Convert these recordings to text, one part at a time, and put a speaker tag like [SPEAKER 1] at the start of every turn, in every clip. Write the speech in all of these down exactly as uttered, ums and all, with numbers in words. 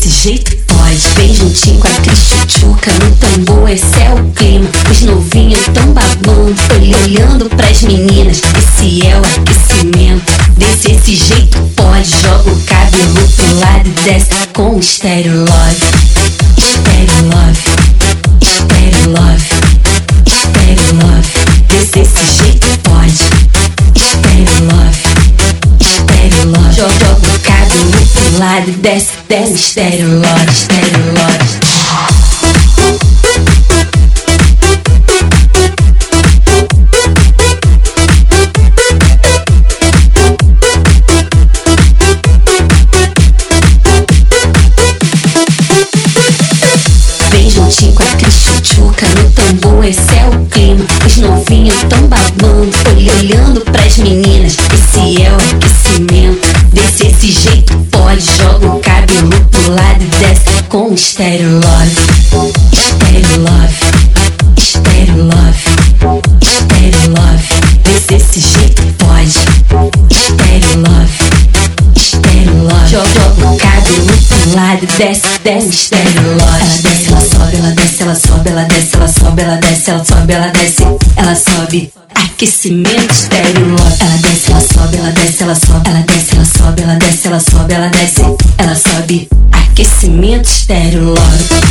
[SPEAKER 1] desse jeito pode. Vem juntinho com a Cristiuchuca, no tambor esse é o clima. Os novinhos tão babando, olhando pras meninas. Esse é o aquecimento, desse esse jeito pode. Joga o cabelo pro lado e desce com o Stereo Love. Stereo Love, Stereo Love, Stereo Love, desse esse jeito pode. Stereo Love, Stereo Love, joga o cabelo pro lado e desce, desce Stereo Love, Stereo Love. Com a Cristiuchuca, no tambor esse é o clima. Os novinhos tão babando, olhando pras meninas. Esse é o aquecimento, desse esse jeito pode. Joga o cabelo pro lado e desce com o Stereo Love. Stereo Love, Stereo Love, Stereo Love, desse esse jeito pode. Stereo Love, Stereo Love, joga o cabelo pro lado e desce, desce Stereo Love. Ela desce, ela sobe, ela desce, ela sobe, ela desce, ela sobe, ela desce, ela sobe. Aquecimento Stereo Love. Ela desce, ela sobe, ela desce, ela sobe, ela desce, ela sobe, ela desce, ela sobe, ela desce, ela sobe. Aquecimento Stereo Love.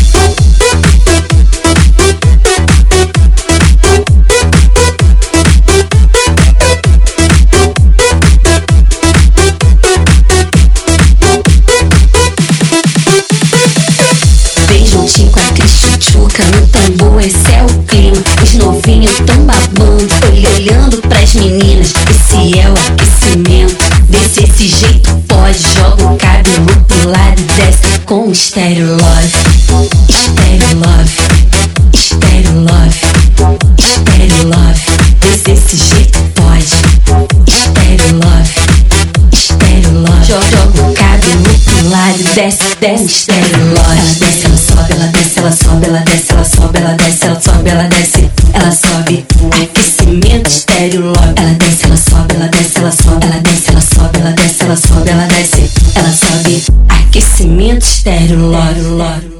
[SPEAKER 1] No tambor esse é o clima. Os novinhos tão babando, olhando pras meninas. Esse é o aquecimento, desse esse jeito pode. Joga o cabelo pro lado e desce com o Stereo Love. Stereo Love, Stereo Love, Stereo Love, desse esse jeito pode. Stereo Love, Stereo Love, joga o cabelo pro lado e desce, desce Stereo Love. Ela desce, ela sobe, ela desce, ela sobe, ela desce, ela sobe, ela desce, ela sobe, ela desce, ela sobe. Aquecimento Stereo Love. Ela desce, ela sobe, ela desce, ela sobe, ela desce, ela sobe, ela desce, ela sobe, ela desce, ela sobe. Aquecimento Stereo Love.